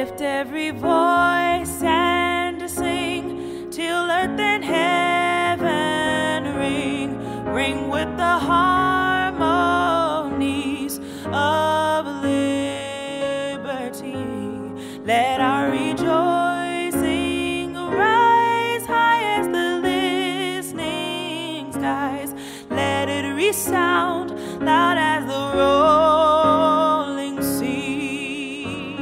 lift every voice and to sing till earth and heaven ring with the harmonies of liberty. Let our rejoicing rise high as the listening skies. Let it resound loud as the rolling sea.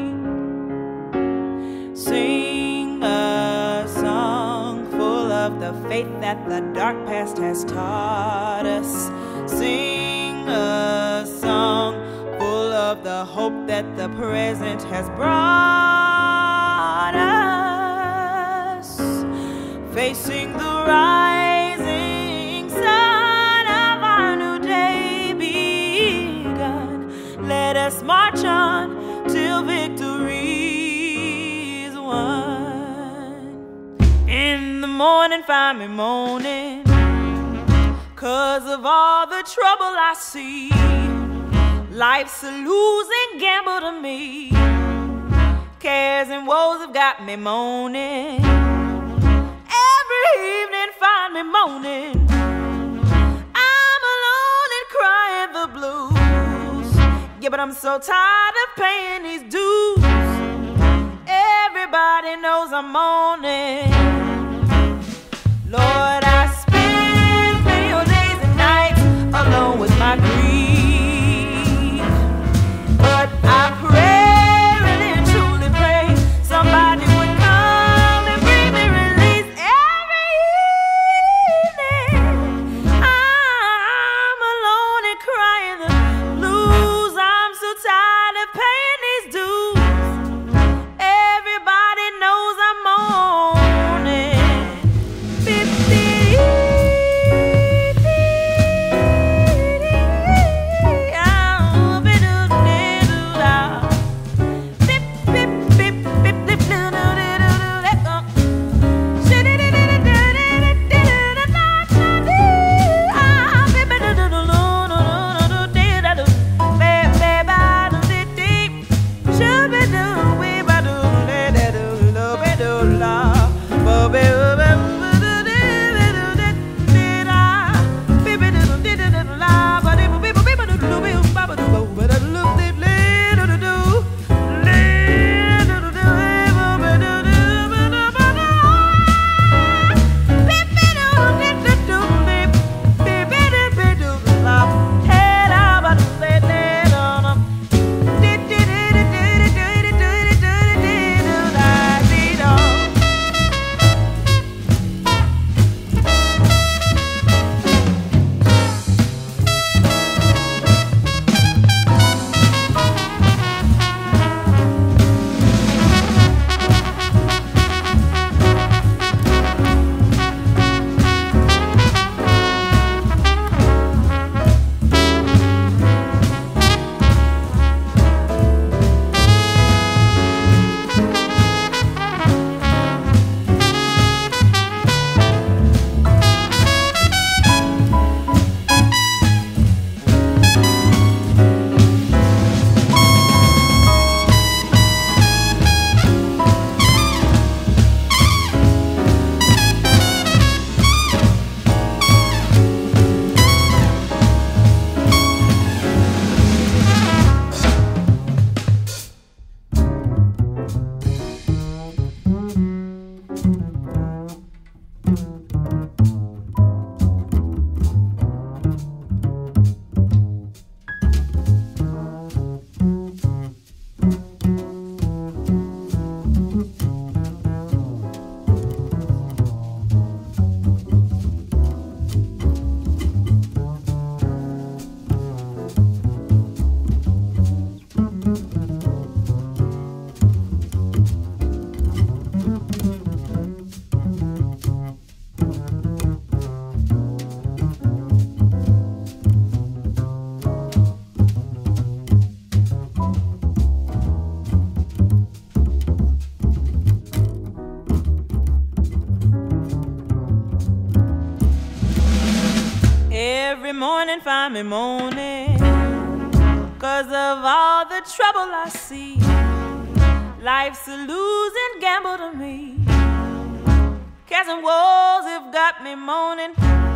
Sing a song full of the faith that the dark past has taught us. Sing a song full of the hope that the present has brought us. Facing the rising sun of our new day begun, let us march on till victory is won. In the morning find me moaning, 'cause of all the trouble I see. Life's a losing gamble to me. Cares and woes have got me moaning. Every evening find me moaning. I'm alone and crying the blues. Yeah, but I'm so tired of paying these dues. Everybody knows I'm moaning. Lord, I spend many days and nights alone with my grief. But I pray, really and truly pray, somebody would come and bring me release. Every evening I'm alone and crying the blues. I'm so tired of paying these dues. Everybody knows I'm moaning. Every morning find me moaning, 'cause of all the trouble I see. Life's a losing gamble to me. Cares and woes have got me moaning.